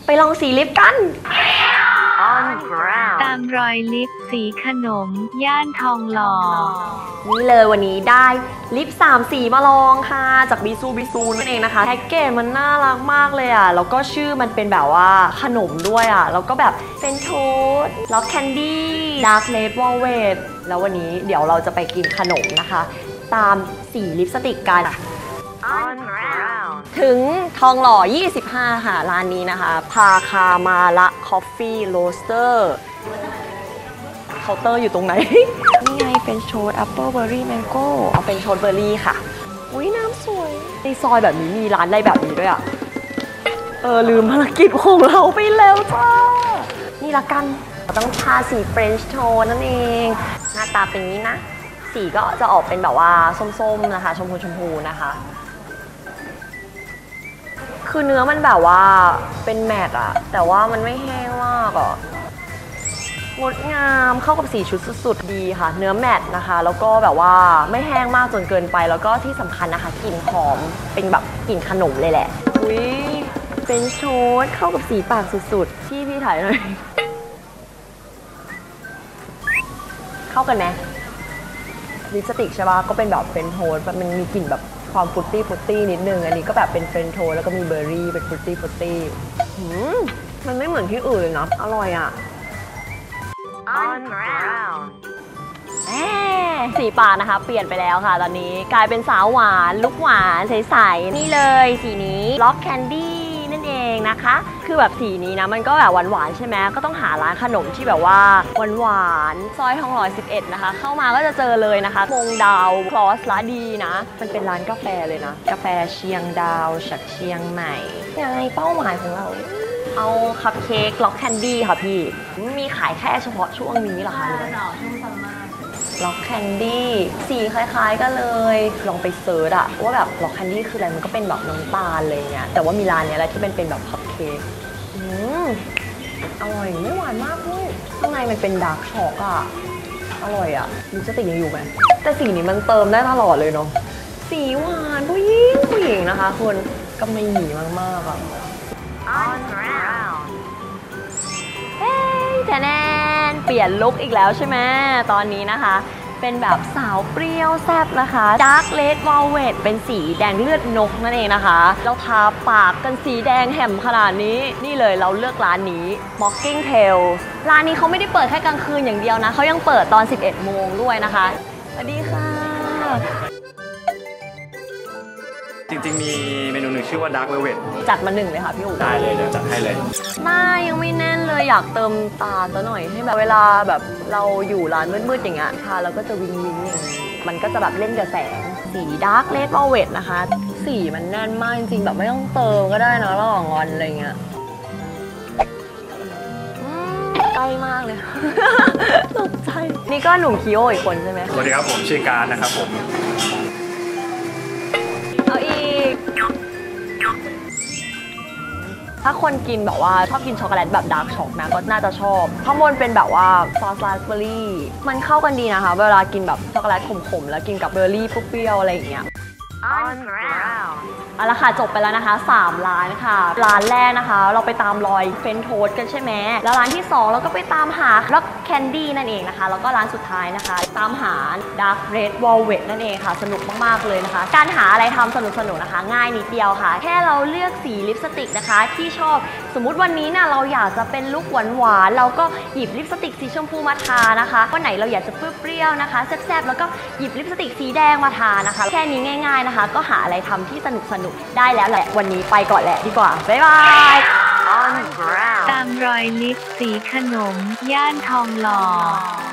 ไปลองสีลิปกันตามรอยลิปสีขนมย่านทองหล่อนี่เลยวันนี้ได้ลิป3สีมาลองค่ะจากบิซูนั่นเองนะคะแพ็กเกจมันน่ารักมากเลยอ่ะแล้วก็ชื่อมันเป็นแบบว่าขนมด้วยอ่ะแล้วก็แบบเป็นโทสต์ล็อกแคนดี้ดาร์กเลดวอลเวทแล้ววันนี้เดี๋ยวเราจะไปกินขนมนะคะตามสีลิปสติกกันถึงทองหล่อ25ค่ะร้านนี้นะคะพาคามาละคอฟฟี่โรสเตอร์เคาน์เตอร์อยู่ตรงไหน นี่ไงเป็นโชตแอปเปิลเบอร์รี่แมงโก้เอาเป็นโชตเบอร์รี่ค่ะอุ้ยน้ำสวยในซอยแบบนี้มีร้านอะไรแบบนี้ด้วยอ่ะลืมภารกิจของเราไปแล้วจ้านี่ละกันต้องทาสีเฟรนช์โทนนั่นเองหน้าตาเป็นนี้นะสีก็จะออกเป็นแบบว่าส้มๆนะคะชมพูนะคะคือเนื้อมันแบบว่าเป็นแมตต์อะแต่ว่ามันไม่แห้งมากอะงดงามเข้ากับสีชุดสุดๆดีค่ะเนื้อแมตต์นะคะแล้วก็แบบว่าไม่แห้งมากจนเกินไปแล้วก็ที่สำคัญนะคะกลิ่นหอมเป็นแบบกลิ่นขนมเลยแหละอุ้ยเป็นโชตเข้ากับสีปากสุดๆพี่ถ่ายหน่อยเข้ากันไหมลิปสติกใช่ปะก็เป็นแบบเฟรนช์โทนมันมีกลิ่นแบบความฟรุตตี้นิดนึงอันนี้ก็แบบเป็นเฟรนช์โทนแล้วก็มีเบอร์รี่เป็นฟรุตตี้มันไม่เหมือนที่อื่นเลยนะอร่อยอ่ะสีปากนะคะเปลี่ยนไปแล้วค่ะตอนนี้กลายเป็นสาวหวานลุคหวานใสๆนี่เลยสีนี้ล็อกแคนดี้นั่นเองนะคะคือแบบสีนี้นะมันก็แบบหวานๆใช่ไหมก็ต้องหาร้านขนมที่แบบว่าหวานซอยทองหล่อ11นะคะเข้ามาก็จะเจอเลยนะคะมงดาวคลอสร้านดีนะมันเป็นร้านกาแฟเลยนะกาแฟเชียงดาวจากเชียงใหม่ยังไงเป้าหมายของเราเอาคัพเค้กล็อกแคนดี้ค่ะพี่มีขายแค่เฉพาะช่วงนี้เหรอคะช่วงซัมเมอร์ล็อกแคนดี้สีคล้ายๆกันเลยลองไปเซิร์ชอะว่าแบบล็อกแคนดี้คืออะไรมันก็เป็นแบบน้ำตาลเลยเนี่ยแต่ว่ามีร้านเนี้ยแหละที่เป็นแบบคัพเค้กอร่อยไม่หวานมากด้วยข้างในมันเป็นดาร์กช็อกอะอร่อยอะลิปสติกยังอยู่ไหมแต่สีนี้มันเติมได้ตลอดเลยเนาะสีหวานผู้หญิงนะคะคนก็ไม่หนีมากๆอะแนนเปลี่ยนลุคอีกแล้วใช่ไหมตอนนี้นะคะเป็นแบบสาวเปรี้ยวแซ่บนะคะดาร์กเลดวอลเวทเป็นสีแดงเลือดนกนั่นเองนะคะเราทาปากกันสีแดงแหม่มขนาดนี้นี่เลยเราเลือกร้านนี้ Mocking Tails ร้านนี้เขาไม่ได้เปิดแค่กลางคืนอย่างเดียวนะเขายังเปิดตอน 11 โมงด้วยนะคะสวัสดีค่ะจริงๆมีเมนูหนึ่งชื่อว่า Dark Velvet จัดมา1เลยค่ะพี่อู๋ได้เลยเดี๋ยวจัดให้เลยหน้ายังไม่แน่นเลยอยากเติมตาซะหน่อยให้แบบเวลาแบบเราอยู่ร้านมืดๆอย่างเงี้ยทาแล้วก็จะวิงอย่างนี้มันก็จะแบบเล่นกับแสงสี Dark Red Velvet นะคะสีมันแน่นมากจริงๆแบบไม่ต้องเติมก็ได้นะระหว่างวันอะไรเงี้ยใกล้มากเลยตกใจนี่ก็หนุ่มคิโออีกคนใช่ไหมสวัสดีครับผมชื่อการนะครับผมถ้าคนกินแบบว่าชอบกินช็อกโกแลตแบบดาร์กช็อกนะก็น่าจะชอบข้างบนเป็นแบบว่าซอสราสเบอร์รี่มันเข้ากันดีนะคะเวลากินแบบช็อกโกแลตขมๆแล้วกินกับเบอร์รี่เปรี้ยวๆอะไรอย่างเงี้ยเอาละค่ะจบไปแล้วนะคะ3ร้านค่ะร้านแรกนะคะเราไปตามรอยเฟรนช์โทสต์กันใช่ไหมแล้วร้านที่2เราก็ไปตามหาล็อกแคนดี้นั่นเองนะคะแล้วก็ร้านสุดท้ายนะคะตามหา Dark Red Velvet นั่นเองค่ะสนุกมากๆเลยนะคะการหาอะไรทำสนุกๆนะคะง่ายนิดเดียวค่ะแค่เราเลือกสีลิปสติกนะคะที่ชอบสมมุติวันนี้นะเราอยากจะเป็นลุคหวานๆเราก็หยิบลิปสติกสีชมพูมาทานะคะวันไหนเราอยากจะเปรี้ยวๆนะคะแซ่บๆแล้วก็หยิบลิปสติกสีแดงมาทานะคะแค่นี้ง่ายๆนะคะก็หาอะไรทำที่สนุกได้แล้วแหละวันนี้ไปก่อนแหละดีกว่าบ๊ายบายตามรอยลิปสีขนมย่านทองหล่อ